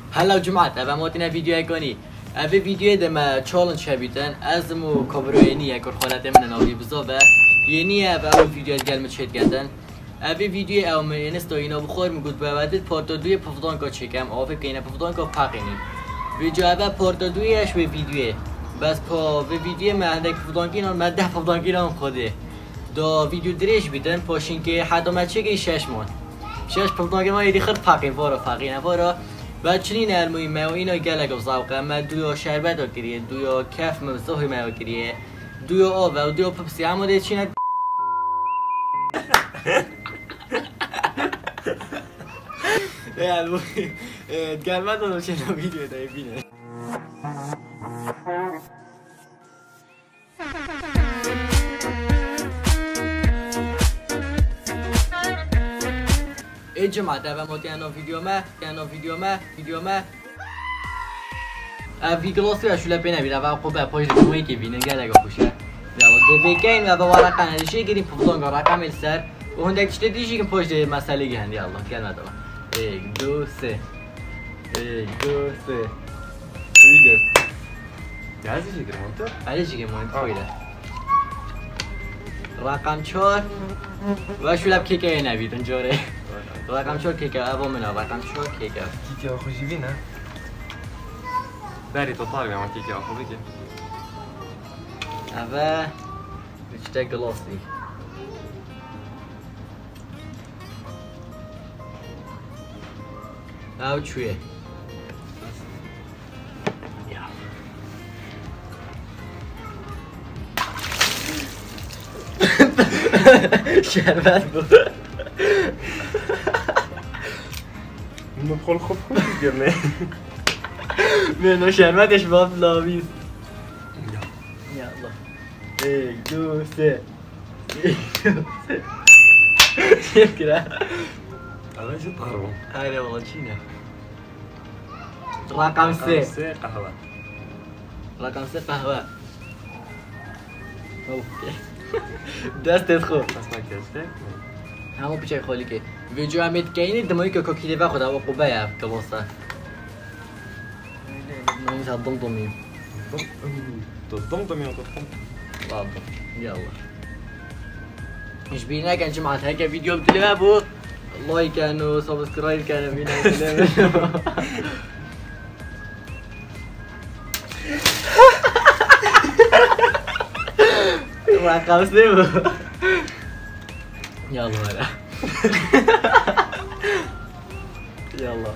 هلا جماعة أبا موتنا فيديو كوني أبي فيديو دم چالنج شبيتن از مو كبريني يكر خالت من ناوي بزاف يعني أبا أول فيديو قال متشهد جدا أبي فيديو أو من ينستوينا بخور مقول بعدد پارت دوی پفدانكا چکم آفه کینه پفدانكا پاقینی ویدیو أبا پارت دویش به فيديو بس پا به فيديو من عندك پفدانکی نام من 10 پفدانکی نام خوده دا فيديو دريش بیتن پاشین که حتی من چه 6 مان 6 پفدانکی ما یدی خرد پاقین وارا پاقینه وارا و چنین المهمه و اینا گلگ و ذوقه ما دویا شربت ها کریه دویا کف مزاحی ما کریه دویا آب و دویا پپسی اما ده چینه گلمت دادم چنین ویدیو دایی بینه ای جماعه دابا موتی انا فيديو ما في كلاسي شو لبينا بينا بقى قبا باش دوي كي بينا قال لك خوشه يلا دي بكين ما ورقه انا شي قريب فضون رقم السر وهندك تشتي كم باش مساله جهندي يلا كان هذا 1 2 3 1 2 3 ريجس جاهزه شي كرمونتو على شي كرمونتو خويله رقم 4 و شو لب كيكه نبيت انجوره رقم 4 كيكه ابو من رقم 4 كيكه كيكه خوشي بينا داري تطالع مع كيكه اخو بيجي ابا بيشتا جلوسي او شويه شربت بود ندخل خوب ژبيرنه منو شربتش باز لاویز يلا 1 2 3 شوف كده هذا شو طاروا هاي والله شينا رقم 3 قهوه رقم 3 قهوه اوكي دستت خوب اسمع كده همون پیچه خالی که ویدیو همید که اینی دمایی که کاکیده و خدا و قبه یا کلاسه نمیز هدوم دومیم ضمضم يا واضح يلا ژبيرنه كان جماعة هكا فيديو بتلي ابو لايك كانوا سابسكرايب كانوا فينا رقم 3 يلا هلا يلا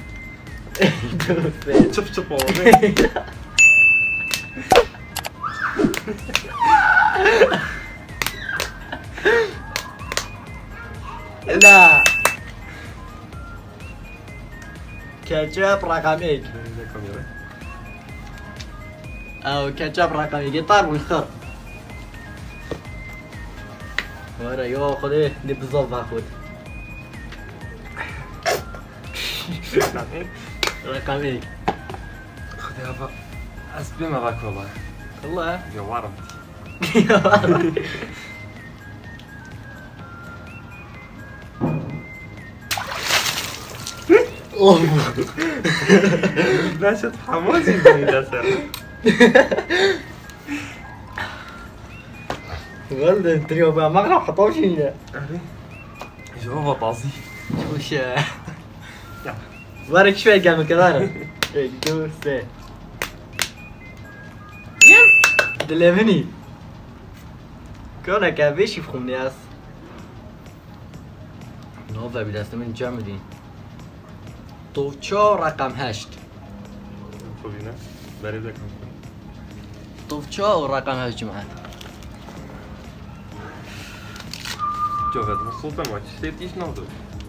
شوف شوف لا كاتشب رقم 1 او كاتشب رقم 1 طار والخر ورا يا خدي دي بالضبط باخذ رقم 1 خذ يا با اسبي ما باك والله والله يا ورم باش تحمس يدسر والله التريو بقى مغرب حطوه شيء جوابه طازي وش بارك شوي قال من كذا 1 2 3 يس دلمني كونا كافيش يفخم ناس نوفا بدست من جامدين طوفچا رقم 8 خوبينه بريدك طوفچا رقم 8 جماعه جوهد مصوبه ما تشتيش نوضو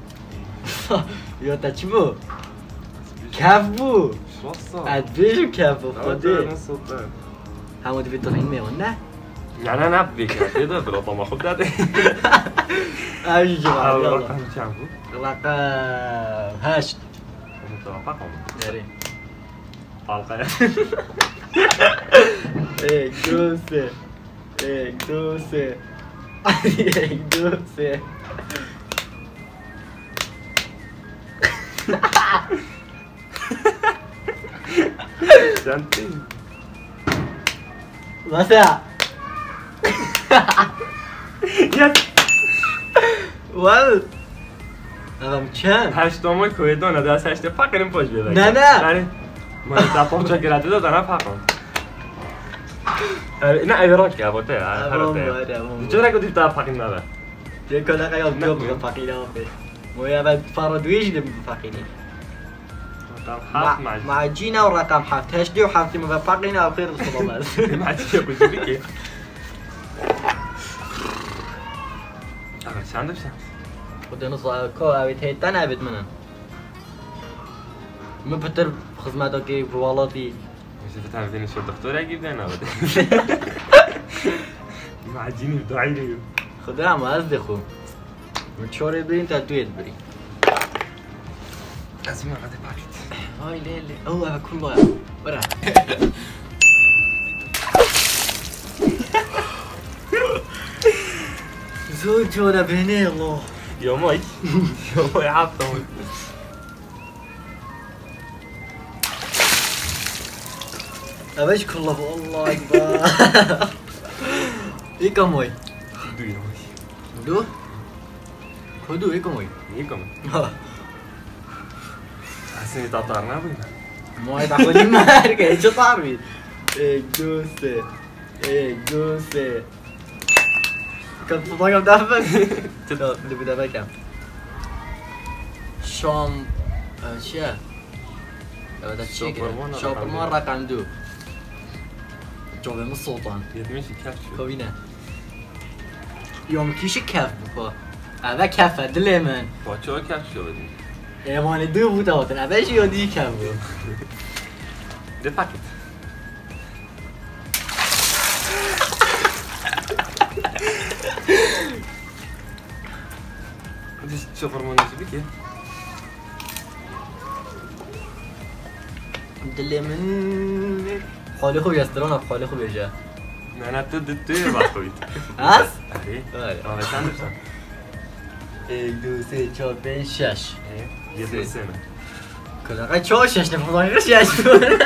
يا تشبو كفو شو صار ادبيجو كفو خدي مصوبه همون دي بتطلعين ميون نه يعني انا ابيك كده بلا طما خد ده اي جماعه يلا رقم كام رقم 8 رقم ياري حلقه 1 2 3 1 2 3 1 2 3 Ha ha ha! سنتي مثلا يا وال ام چند هشتم کویدون دست هشت فقریم پاش بیاد نه نه من تا پونچا گرفته دادن فقط نه ایران که البته هر چرا که دیتا فقیم نداره یه کلا قیام دو فقیره آفه ما یه اول فرادویش دیم فقیری معجينة والرقم حفت هشدي وحفتي مفققين او خير الصدمات معجينة بجيبي كي چند داشتم؟ خود نص كو اويت هيتان ابد منن من بتر خدماتو كي بوالاتي مش بتعرفين شو الدكتور اجيب انا ابدا معجينة بدعي لي خدها ما اصدقوا من شوري برين تاتويت برين لازم اقعد باكت هاي ليلي هو كله برا زوج ولا بهني الله يومي عبطهم أبيش كله والله أكبر إيه كموي دو يومي دو خدو إيه كموي حسني تطارنا بينا ما يتعقوني ماركة إيش طاربي إيه جوسة كنت فضاقة بدافن اللي بدافن كم شام أشياء هذا الشيء شوبرمان رقم 2 جوابه من السلطان يتمشي كف كوينه يوم كيش كف بكو هذا كف دلمن باشو كف شو بدي ایمان دو بود آتن اوش یادی کم بود ده پاکت شو فرمانه چی بگه؟ دل من خالی خوبی است دران خالی خوبی جا نه تو توی باید خوبید هست؟ آره آره چند داشتم؟ 1 2 3 4 5 6 یه دو سه نه کلاقه 4 6 نفردان 6 بود 1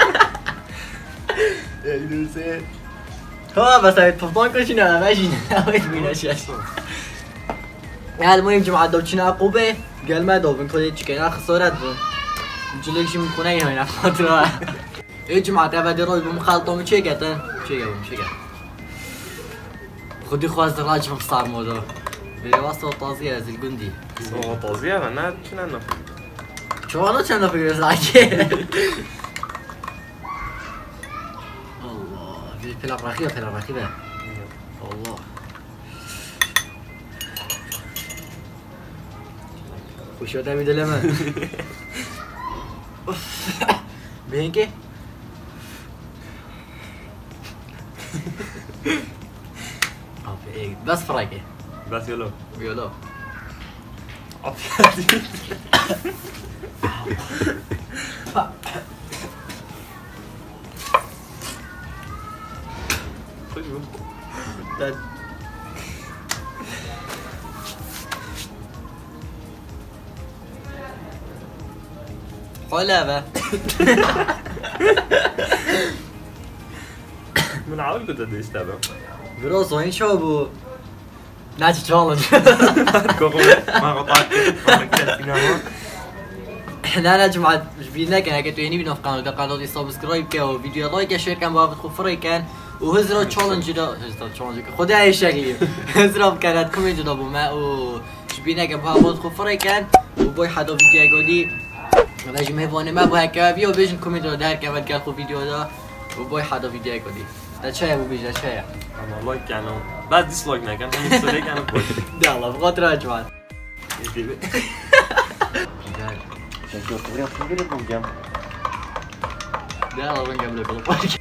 2 3 ها بس پفدانكا شنو ماشي ناويت بينا 6 المهم جماعه دوچنا عقوبه قال ما دوبن كل شيء كان خسارات جلوك شي میکنه اینا خاطر ای جماعه بعد روی بمخالطم چه گتن چه خودی خواست راج مخسار موضوع بيواسطة طازية زي الجندي. طازية أنا شنو أنا؟ شو أنا كنا في رزاقي. الله في الرخيبة الله. وشو تبي دلما؟ بهنكي؟ بس فرايكي. بس يلا أفيد حلبة من عاول كنت اديش تابع براسو این شو بو ناچ چالنج ما قطعت نه جماعة ژبيرنه كان اگه تو یعنی بینو قناتی سابسکرايب که و ویدیو لایک شیر کن با خوب فرای کن و هزار چالنج دا خدا ای شکلی هزار کند کامنت دا بو ما و ژبيرنه که با خوب فرای کن و بای حدا ویدیو گادی باش میوانه ما با که بیا بیشن کامنت دا در که بعد خوب ویدیو دا و بای حدا ویدیو گادی ده چه بو بیش ده چه انا لايك كانوا بس ديسلايك ما كان هم سوري كانوا كويس يلا بغيت راجعات شوف تبغى تقول لكم جام يلا بنقابلك